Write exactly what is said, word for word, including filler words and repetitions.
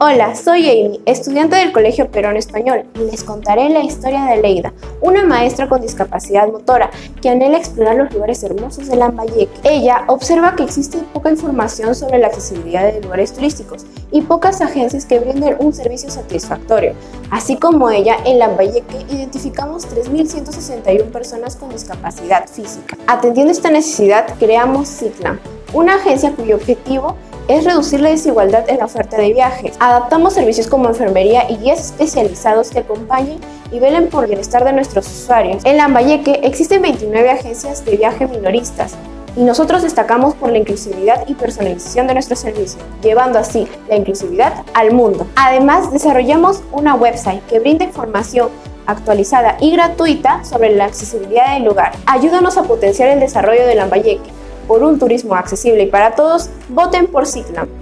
Hola, soy Amy, estudiante del Colegio Perón Español, y les contaré la historia de Leida, una maestra con discapacidad motora que anhela explorar los lugares hermosos de Lambayeque. Ella observa que existe poca información sobre la accesibilidad de lugares turísticos y pocas agencias que brinden un servicio satisfactorio. Así como ella, en Lambayeque identificamos tres mil ciento sesenta y una personas con discapacidad física. Atendiendo esta necesidad, creamos Ciclam, una agencia cuyo objetivo es reducir la desigualdad en la oferta de viajes. Adaptamos servicios como enfermería y guías especializados que acompañen y velen por el bienestar de nuestros usuarios. En Lambayeque existen veintinueve agencias de viaje minoristas y nosotros destacamos por la inclusividad y personalización de nuestro servicio, llevando así la inclusividad al mundo. Además, desarrollamos una website que brinda información actualizada y gratuita sobre la accesibilidad del lugar. Ayúdanos a potenciar el desarrollo de Lambayeque. Por un turismo accesible y para todos, voten por Ciclam.